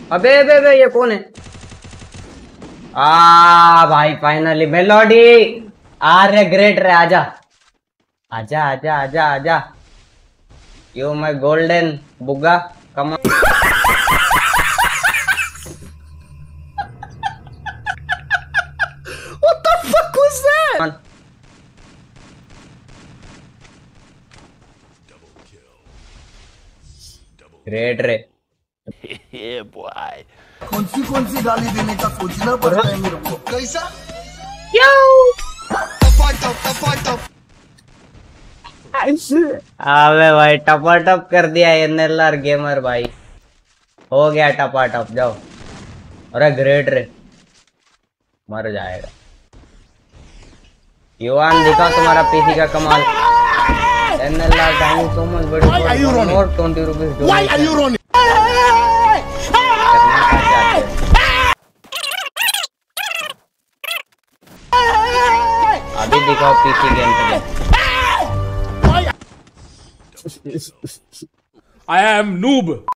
अबे अबे अबे ये कौन है? भाई फाइनली मेलोडी। आर्य ग्रेट रे, आजा आजा आजा आजा आजा। यू माय गोल्डन बुग्गा, come on. What the fuck was that? Great रे। Yeah, boy. कौन सी गाली देने का सोचना पड़ता है मेरे को। कैसा? अबे भाई टपाटप कर दिया एनएलआर गेमर भाई, हो गया टपाटप। जाओ। अरे ग्रेट रे, मर जाएगा। युवान दिखा तुम्हारा पीसी का कमाल। NLR thank you so much बड़ी more 20 rupees. Why are you running? अभी दिखाओ पीसी गेम पे। I am noob.